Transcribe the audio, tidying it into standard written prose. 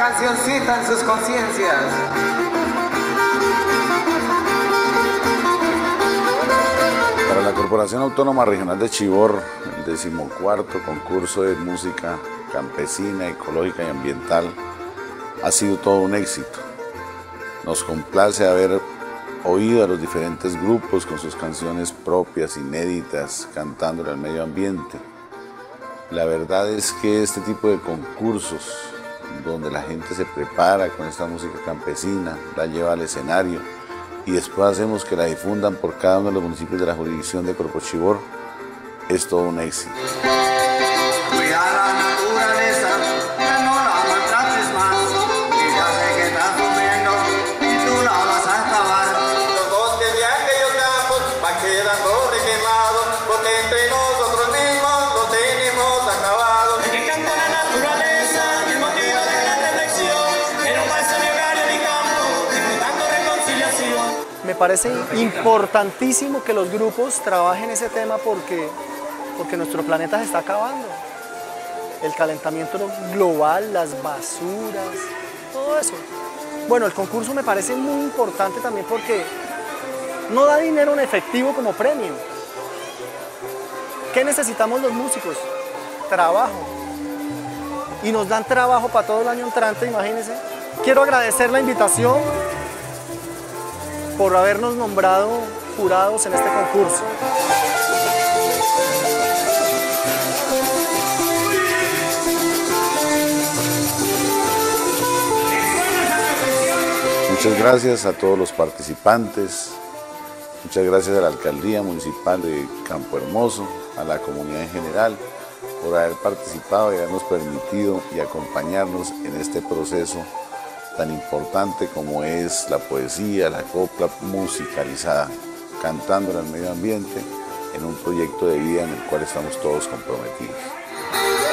cancioncita en sus conciencias. Para la Corporación Autónoma Regional de Chivor, el 14º concurso de música campesina, ecológica y ambiental ha sido todo un éxito. Nos complace haber oído a los diferentes grupos con sus canciones propias, inéditas, cantándole al medio ambiente. La verdad es que este tipo de concursos, donde la gente se prepara con esta música campesina, la lleva al escenario y después hacemos que la difundan por cada uno de los municipios de la jurisdicción de Corpo Chivor, es todo un éxito. Cuida la naturaleza, que no la maltrates más, y ya sé que estás sufriendo y tú la vas a acabar. Los bosques de aquellos campos van quedando requemados, porque entre nosotros mismos los tenemos acabados. El que canta la naturaleza, el motivo de la reflexión, pero pasa mi hogar y mi campo, disfrutando reconciliación. Me parece importantísimo que los grupos trabajen ese tema porque nuestro planeta se está acabando. El calentamiento global, las basuras, todo eso. Bueno, el concurso me parece muy importante también porque no da dinero en efectivo como premio. ¿Qué necesitamos los músicos? Trabajo. Y nos dan trabajo para todo el año entrante, imagínense. Quiero agradecer la invitación por habernos nombrado jurados en este concurso. Muchas gracias a todos los participantes, muchas gracias a la Alcaldía Municipal de Campo Hermoso, a la comunidad en general, por haber participado y habernos permitido y acompañarnos en este proceso tan importante como es la poesía, la copla musicalizada, cantando en el medio ambiente, en un proyecto de vida en el cual estamos todos comprometidos.